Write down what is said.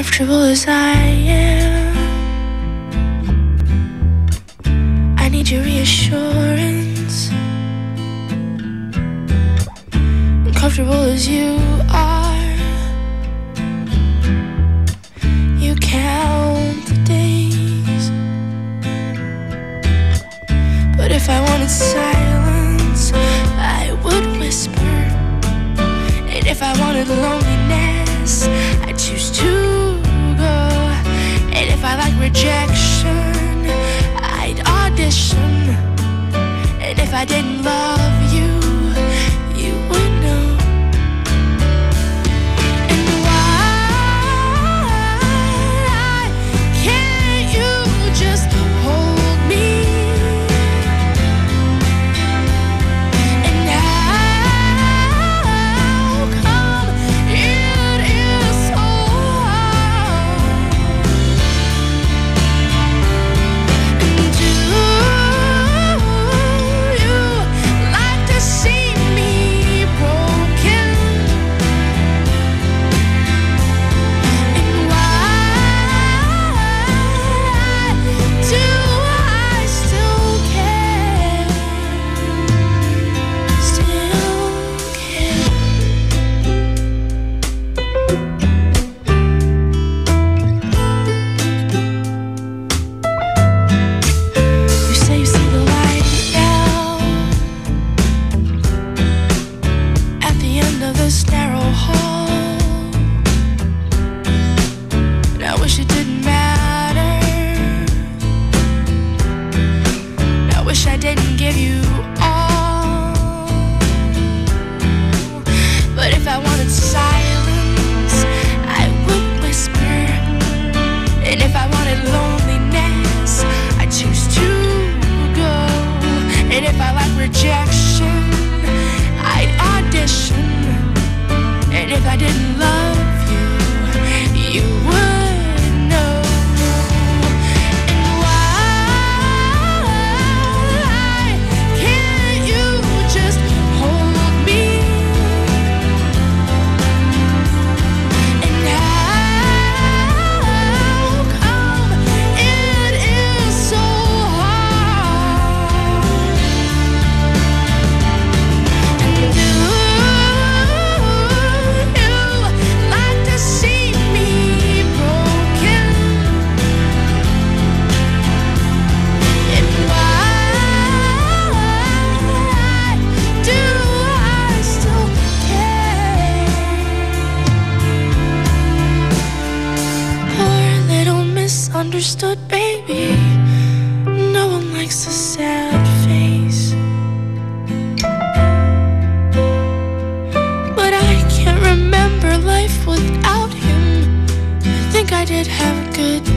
comfortable as I am. I need your reassurance. Comfortable as you are, you count the days. But if I wanted silence, I would whisper. And if I wanted loneliness, I'd choose to go. And if I like rejection, I'd audition. And if I didn't love you, you would know. And why can't you just hold me? And how come it is so hard? And do you like to see me broken? And why do I still care? Still care. You say you see the light now at the end of this narrow hall. And I wish it didn't matter. And I wish I didn't give you all. But if I wanted silence, I would whisper. And if I wanted loneliness, I'd choose to go. And if I like rejection, I'd audition. And if I didn't love you, you would know. And why can't you just hold me? And how come it is so hard? And do you like to see me broken? And why do I still care? Poor little misunderstood baby. No one likes a sad face. But I can't remember life without him. I think I did have good